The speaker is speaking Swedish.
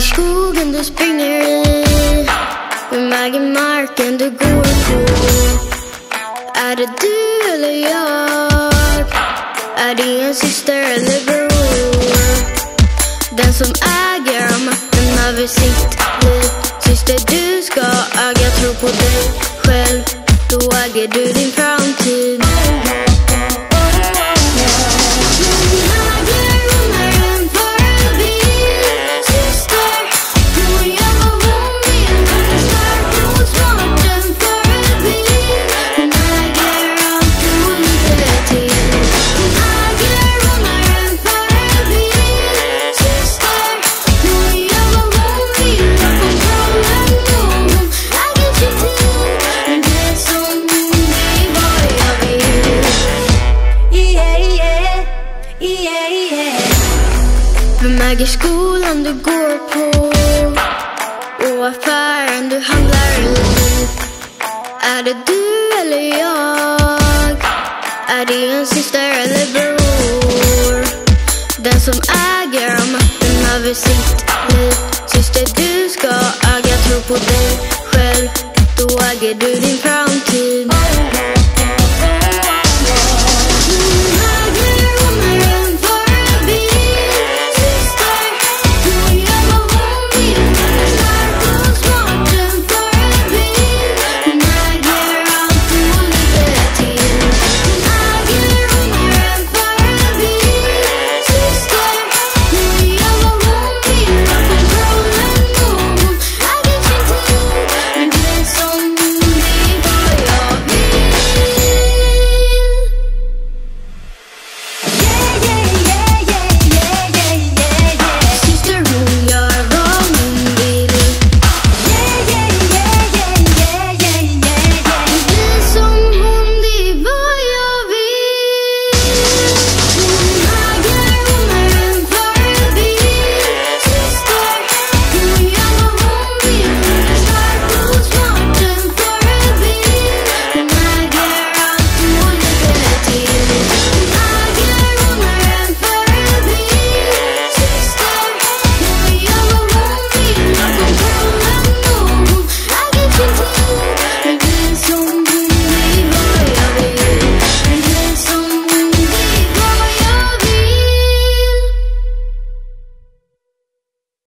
äger skogen du springer i? Vem äger marken du går på? Är det du eller jag? Är det en syster eller bror? Den som äger makten över sitt liv. Syster, du ska äga, tro på dig själv. Då äger du din framtid. Äger skolan du går på och affären du handlar i? Är det du eller jag? Är det en syster eller bror? Den som äger makten över sitt liv. Syster, du ska äga, tro på dig själv. Då äger du din framtid.